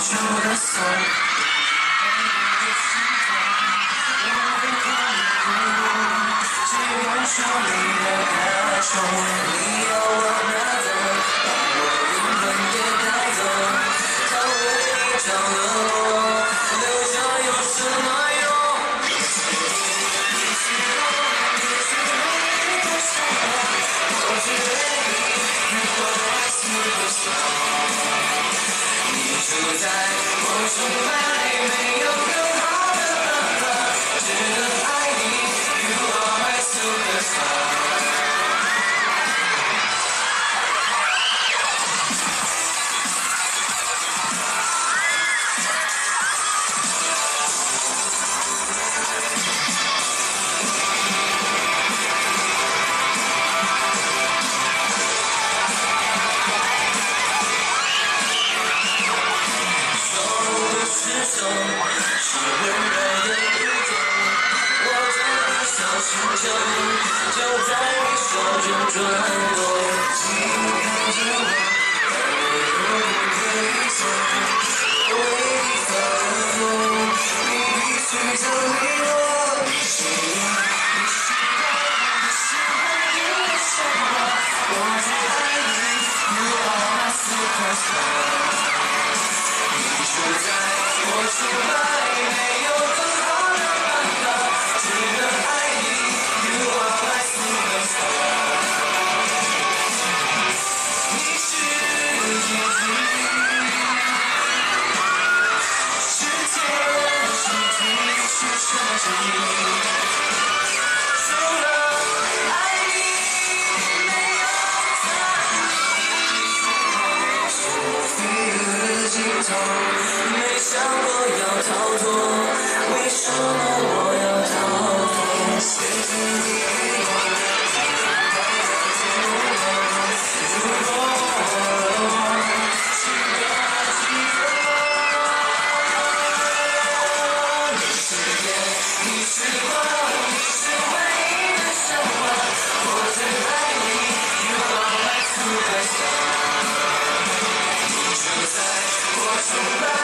出的锁。只愿说你的感受，你要我拿走，把我灵魂也带走。他为你着了魔，留下有什么用？我只为你，如果还是不想，你住在我崇拜，没有更好的办法，只能爱你。You are my superstar。是温柔的宇宙，握着你小星球，就在你手中转动。请看着我，让我有你可以走，我为你发了疯，你必须走离我。你是我，你是我，你是唯一的生活，我只爱你 ，You are my superstar。你住在我崇拜，没有更好的办法，只能爱你。You are my superstar。你是意义，世界是设计。除了爱你，没有他，我飞越尽头。没想过要逃脱，为什么我要逃脱？谢谢你给我如果是个几个，你是眼，你是我，你是唯一的生活，我只爱你 ，You are my superstar。你住在我崇拜。